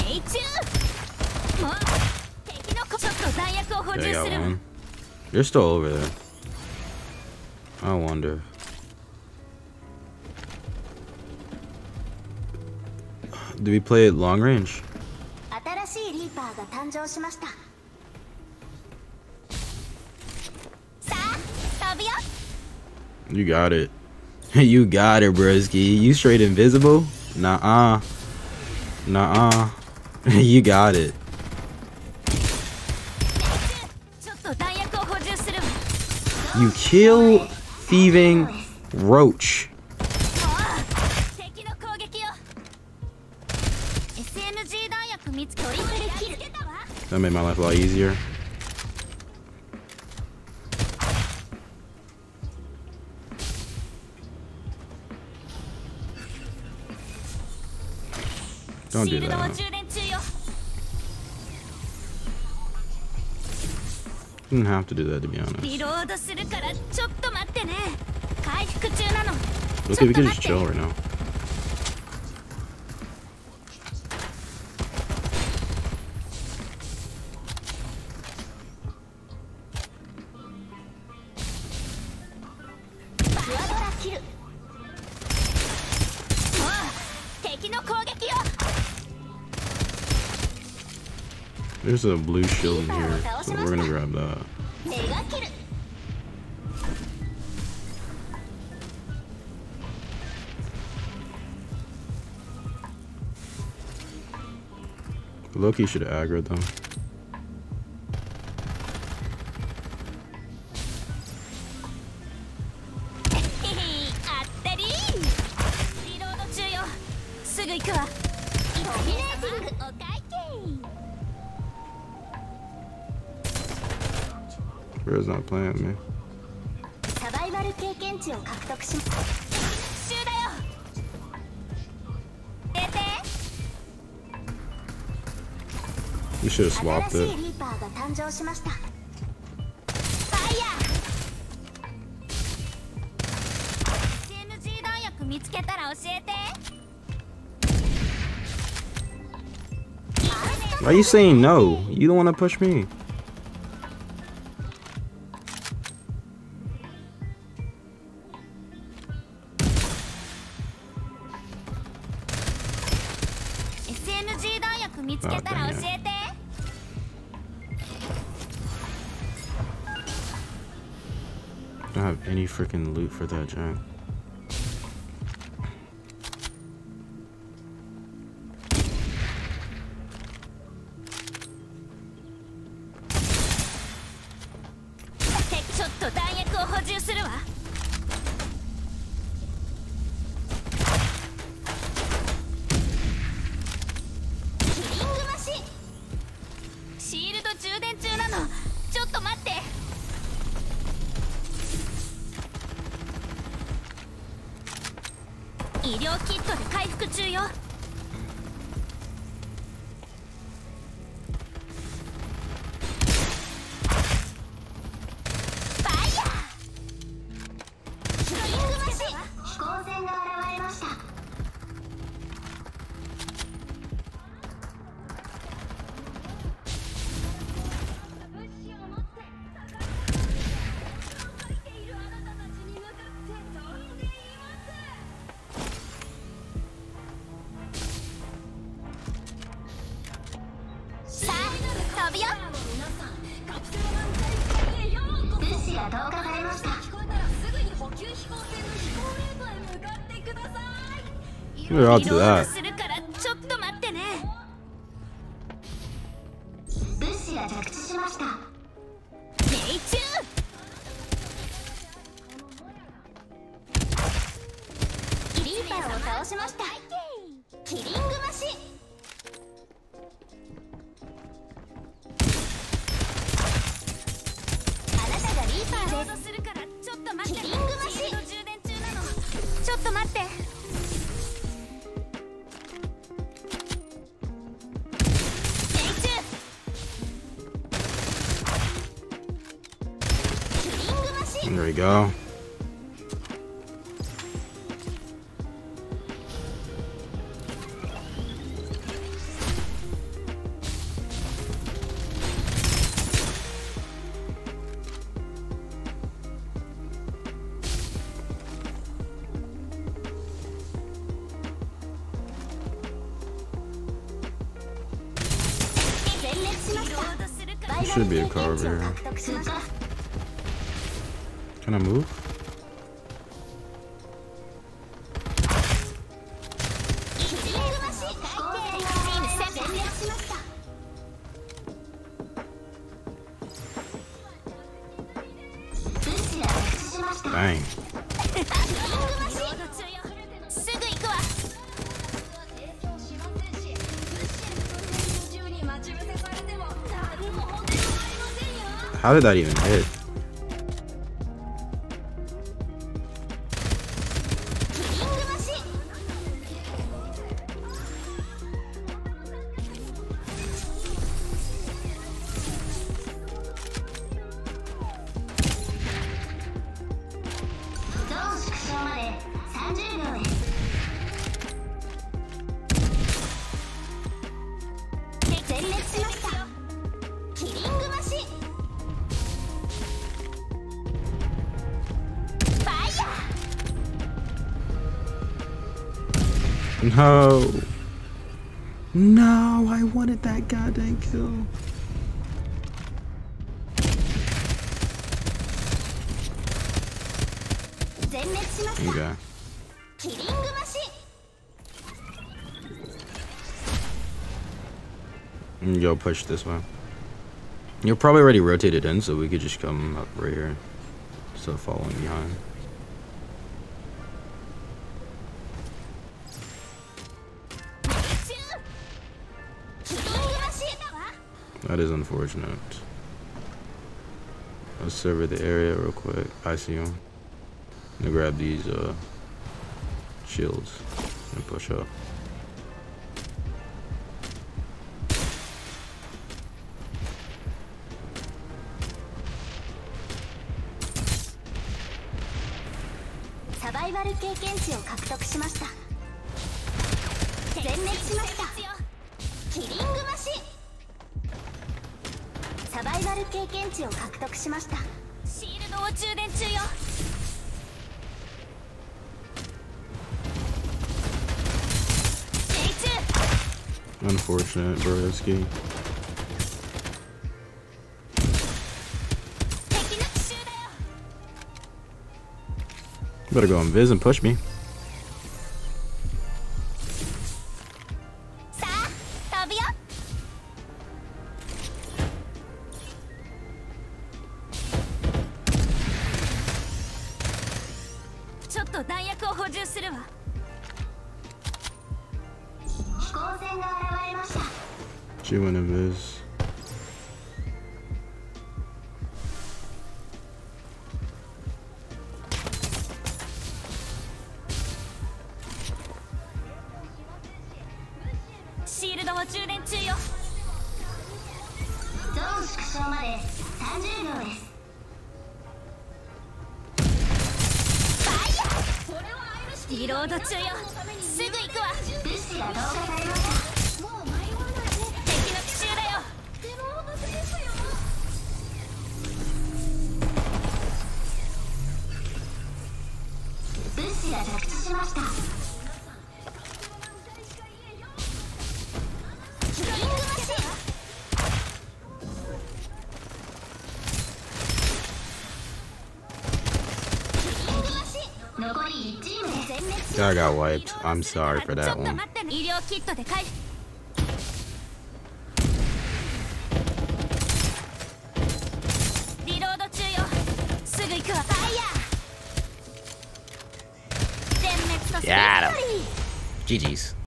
They got one. They're still over there. I wonder. Do we play it long range? You got it. You got it, broski. You straight invisible? Nuh-uh. Nuh-uh. You got it. You kill thieving roach. That made my life a lot easier. Don't do that. Didn't have to do that, to be honest. Okay, we can just chill right now. There's a blue shield in here, so we're gonna grab that. Loki should have aggroed them. Where's not playing me? You should have swapped it. Why are you saying no? You don't want to push me. Oh, dang it. I don't have any freaking loot for that junk. We're out to that. There we go. There should be a car over here. Can I move? Dang. How did that even hit? No. No, I wanted that goddamn kill. Okay. Yo, push this way. You're probably already rotated in, so we could just come up right here. So following behind. That is unfortunate. Let's survey the area real quick. I see him. I'm gonna grab these shields and push up. Unfortunate, broski. Better go invis and push me. She went invis. I got wiped. I'm sorry for that one. Got him. GG's.